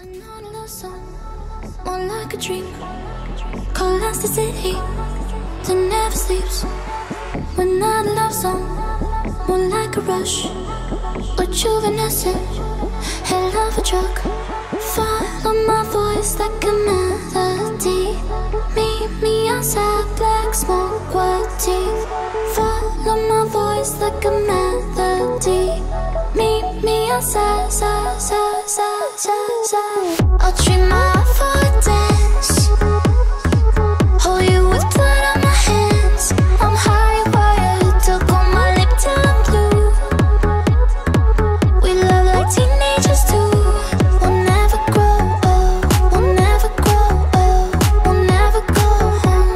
More like a dream, colors the city that never sleeps. We're not a love song, more like a rush, rejuvenescent, hell of a drug. Follow my voice like a melody. Meet me outside, black smoke, white teeth. Follow my voice like a melody. Meet me outside, side, side, side, side, side. I'll treat my for a dance. Hold you with blood on my hands. I'm high wired, took on my lip till I'm blue. We love like teenagers too. We'll never grow old, we'll never grow old, we'll never go home.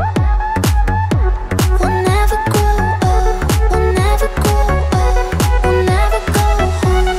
We'll never grow old, we'll never grow old, we'll never go home.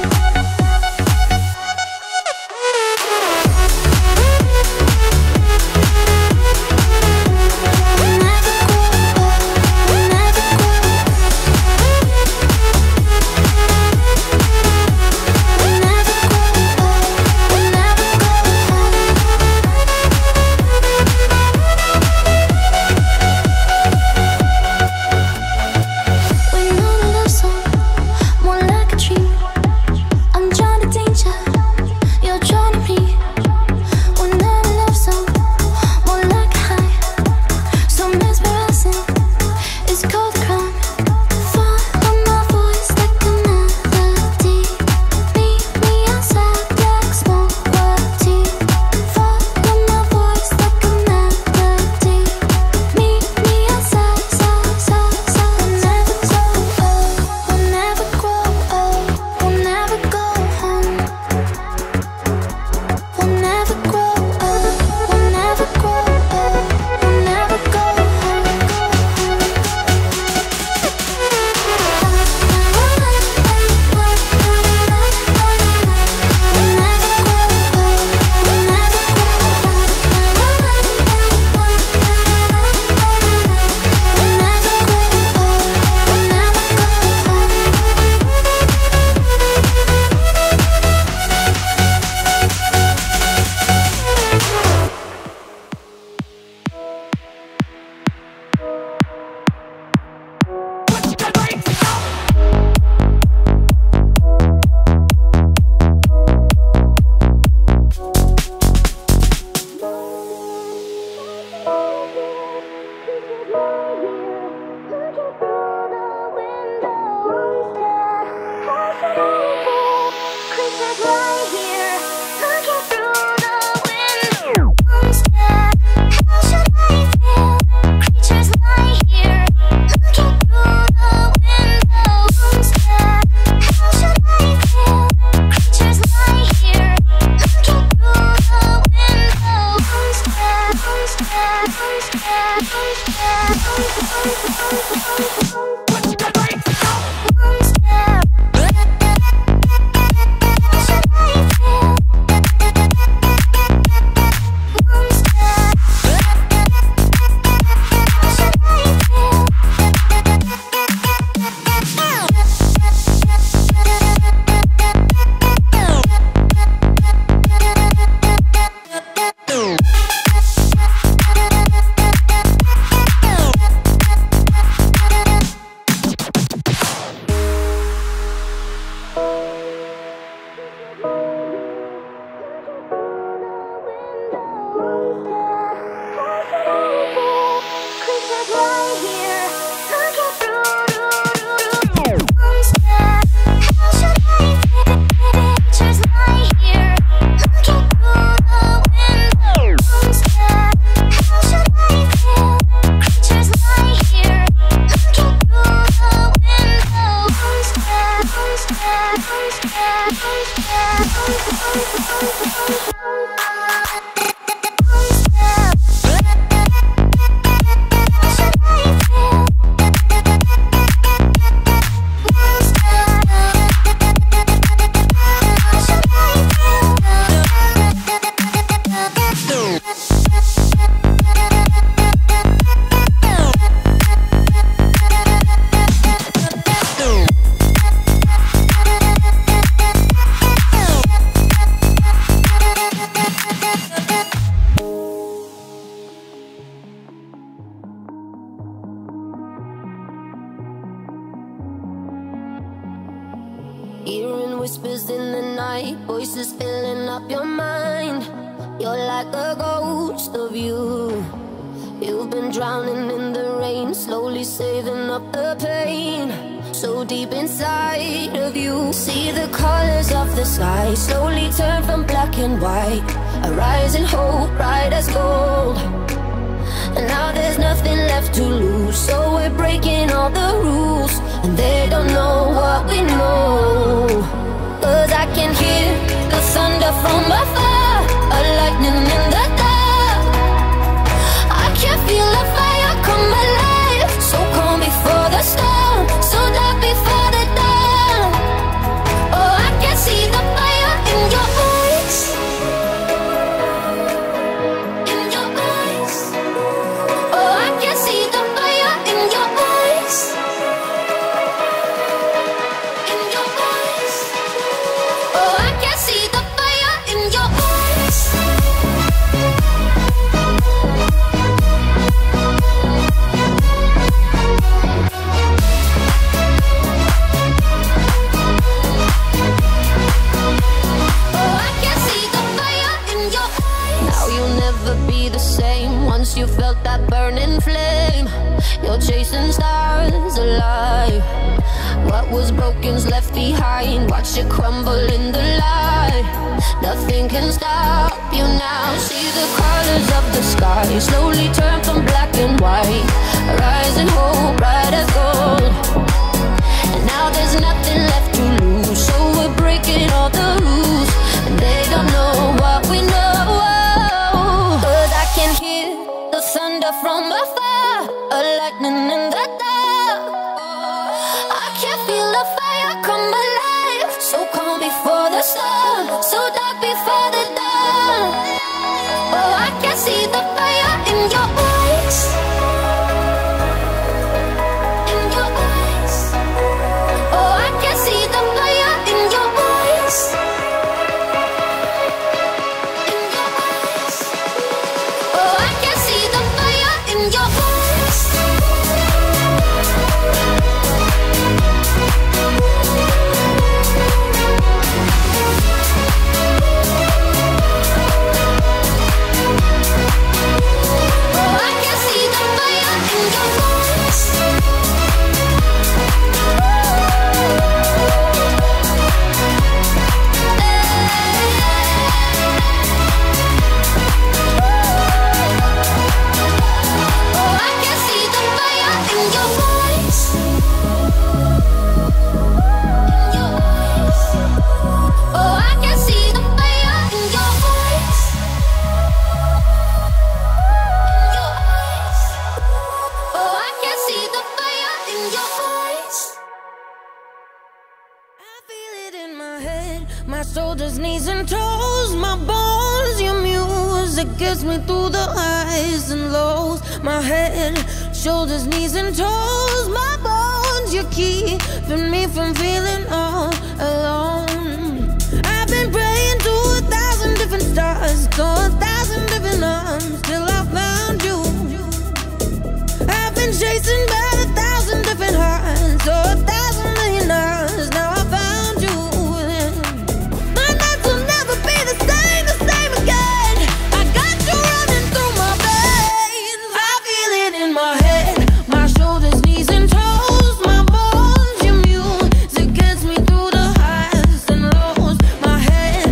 night, voices filling up your mind. You're like a ghost of you. You've been drowning in the rain, slowly saving up the pain. So deep inside of you, see the colors of the sky slowly turn from black and white. A rising hope, bright as gold. And now there's nothing left to lose, so we're breaking all the rules. And they don't know what we know. 'Cause I can hear the thunder from afar, a lightning in the dark. I can feel the fire come alive, so calm before the storm, so dark before the dawn. Oh, I can see the fire in your eyes, in your eyes. Oh, I can see the fire in your eyes, in your eyes. Oh, I can see the fire in your eyes. Once you felt that burning flame, you're chasing stars alive. What was broken's left behind, watch it crumble in the light. Nothing can stop you now. See the colors of the sky slowly turn from black and white. A rising hope, bright as gold. And now there's nothing left to lose, so we're breaking all the rules. And they don't know what we know. 'Cause I can hear the thunder from afar, a lightning in the dark. I can feel the fire come alive, so calm before the storm, so dark before the dawn. Oh, I can see the fire in your eyes, in your eyes. Oh, I can see the fire in your eyes, in your eyes. Oh, I can see the fire in your eyes. Oh, I can see the fire in your eyes. Oh, I can see the fire in your eyes, in your eyes. Oh, I can see the fire in your eyes, in your eyes. Oh, I can see the fire in your eyes. I feel it in my head, my shoulders, knees and toes, my bones. Your music gets me through the highs and lows. My head, shoulders, knees and toes, my bones. You're keeping me from feeling all alone. I've been praying to 1,000 different stars, to 1,000 different arms, till I found you. I've been chasing by 1,000 different hearts, to 1,000 million hours. Now I found you. My nights will never be the same again. I got you running through my veins. I feel it in my head, my shoulders, knees and toes, my bones. Your music gets me through the highs and lows. My head,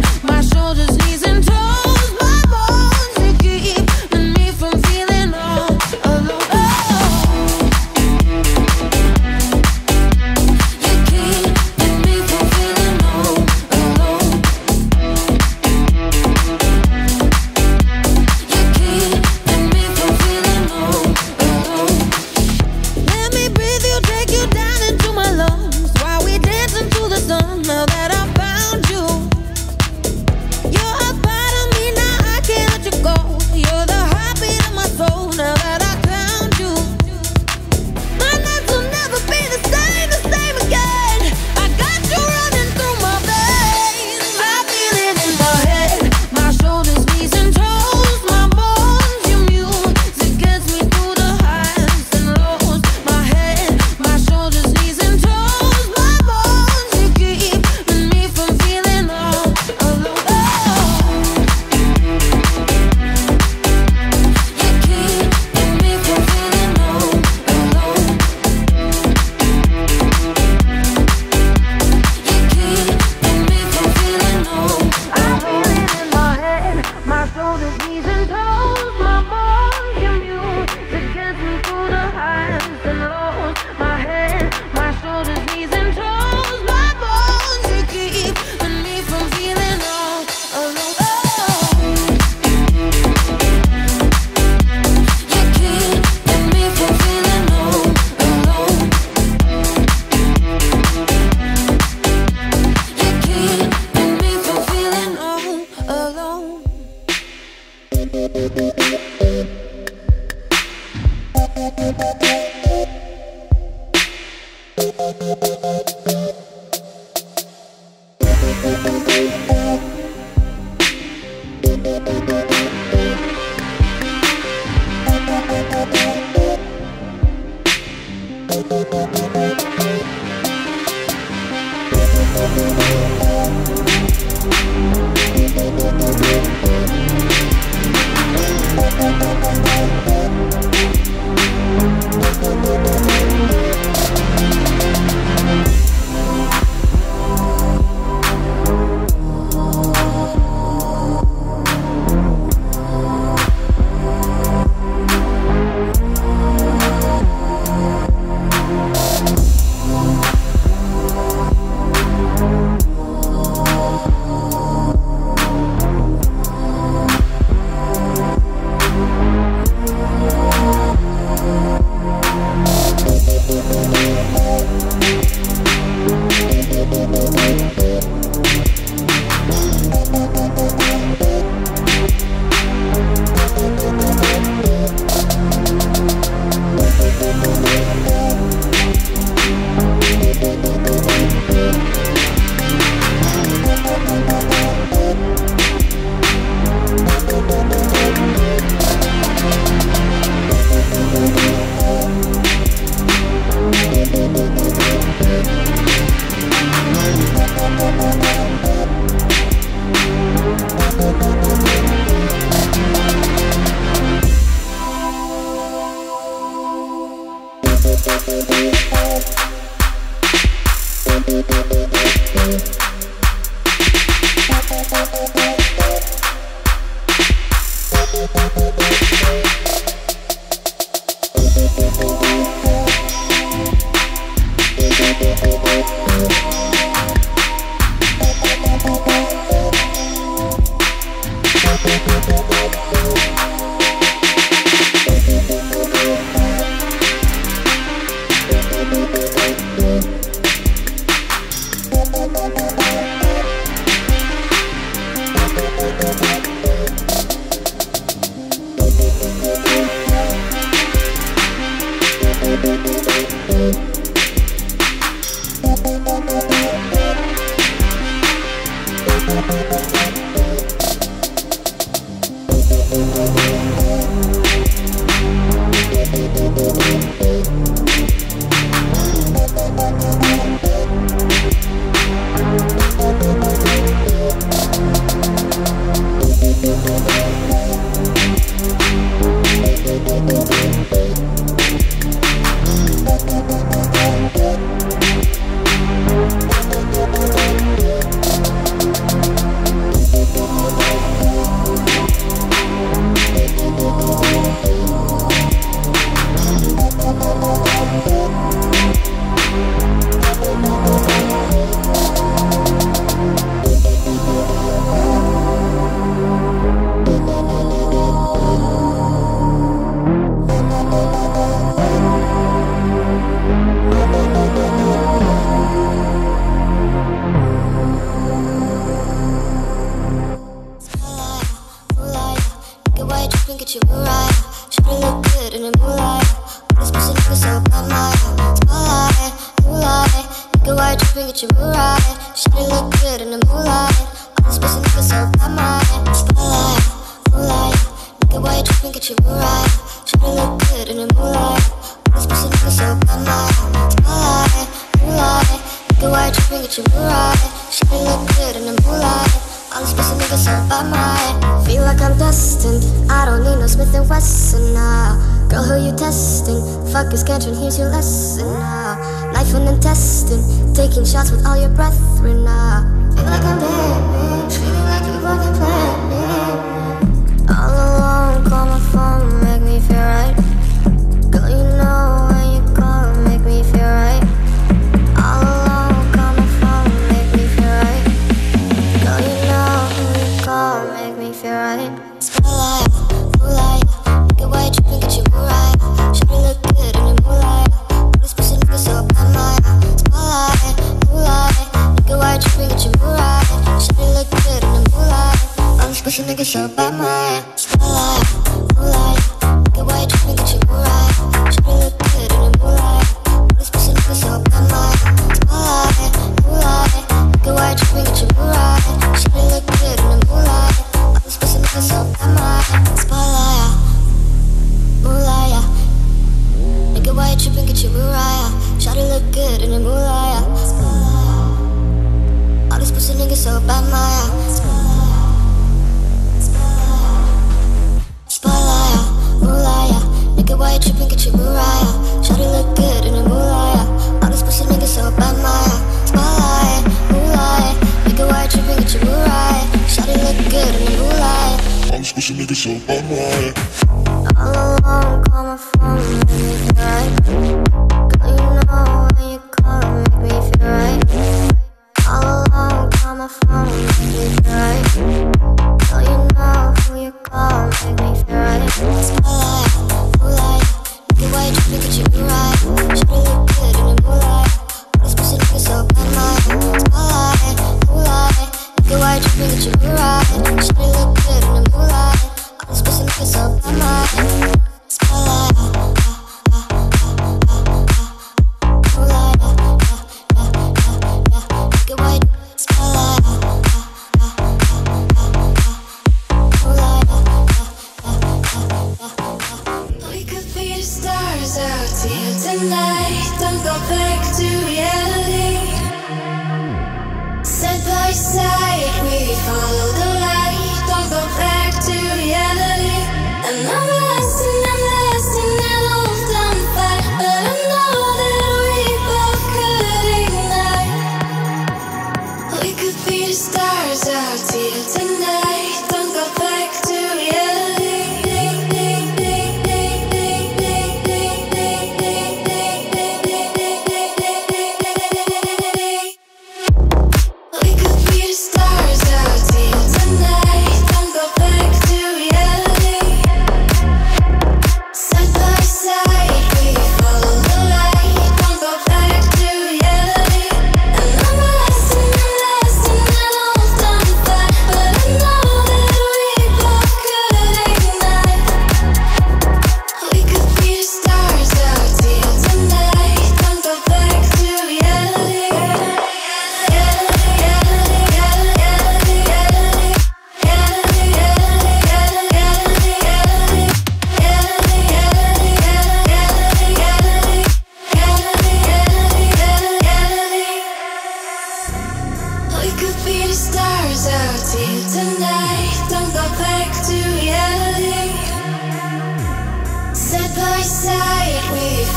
Look good in the moonlight. All this pussy niggas up my mind.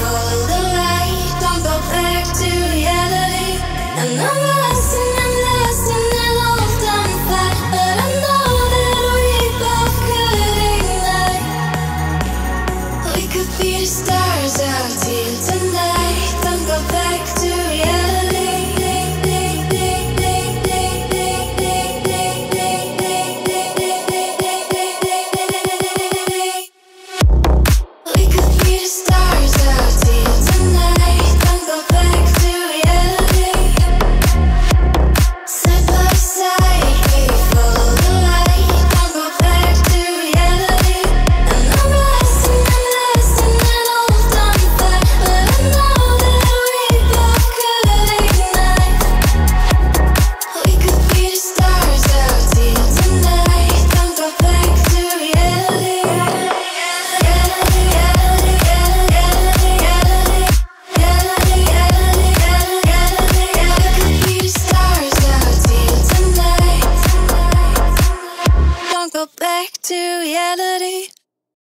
control.